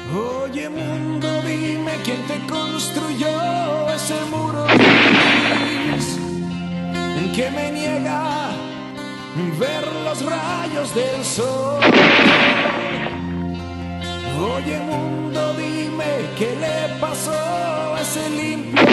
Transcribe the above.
Oye mundo, dime quién te construyó ese muro gris que me niega ver los rayos del sol. Oye mundo, dime qué le pasó a ese limpio